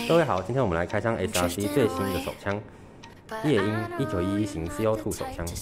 各位好，今天我们来开箱 SRC 最新的手枪夜鹰1911型 CO2 手枪。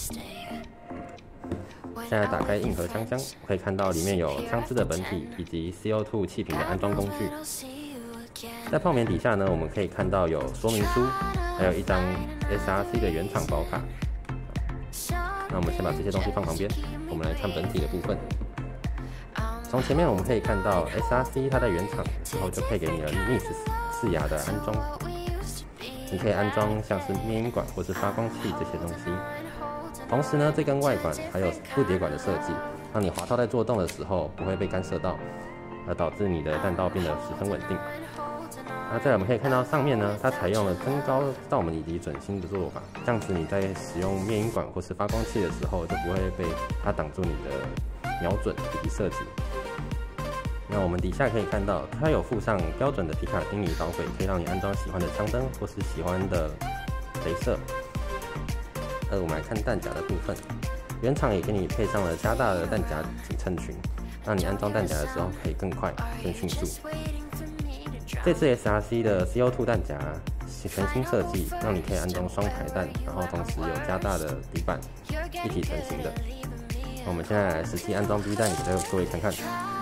现在打开硬盒枪箱，可以看到里面有枪支的本体以及 CO2 气瓶的安装工具。在泡棉底下呢，我们可以看到有说明书，还有一张 SRC 的原厂保卡。那我们先把这些东西放旁边，我们来看本体的部分。从前面我们可以看到 SRC 它在原厂之后就配给你了 MIS 4牙的安装，你可以安装像是灭音管或是发光器这些东西。同时呢，这根外管还有不叠管的设计，让你滑套在做动的时候不会被干涉到，而导致你的弹道变得十分稳定。那再来我们可以看到上面呢，它采用了增高照门以及准星的做法，这样子你在使用灭音管或是发光器的时候就不会被它挡住你的瞄准以及射击。那我们底下可以看到，它有附上标准的皮卡丁尼导轨，可以让你安装喜欢的枪灯或是喜欢的雷射。我们来看弹夹的部分，原厂也给你配上了加大的弹夹紧衬群，让你安装弹夹的时候可以更快、更迅速。这次 SRC 的 CO2 弹夹是全新设计，让你可以安装双排弹，然后同时有加大的底板，一体成型的。我们现在来实际安装 BB 弹给各位看看。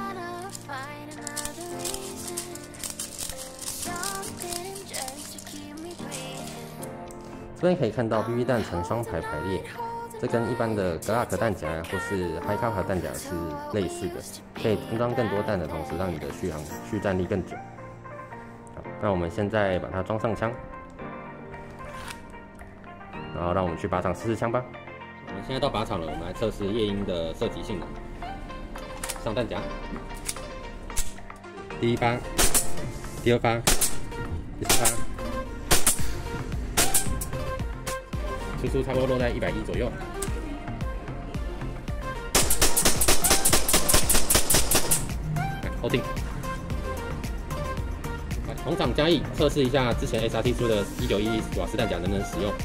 这边可以看到 BB 弹成双排排列，这跟一般的 Glock 弹夹或是 High Caliber 弹夹是类似的，可以安装更多弹的同时，让你的续战力更久。好，那我们现在把它装上枪，然后让我们去靶场试试枪吧。我们现在到靶场了，我们来测试夜鹰的射击性能。上弹夹，第一发，第二发，第三发。输出差不多落在110左右。后定。同场加一，测试一下之前 SRC 出的1911瓦斯弹夹能不能使用。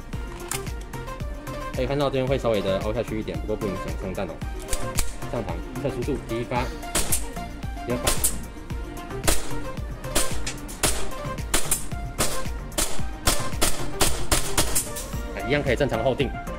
可以看到这边会稍微的凹下去一点，不过不影响上弹哦。上膛测速度，第一发，第二发。一样可以正常后定。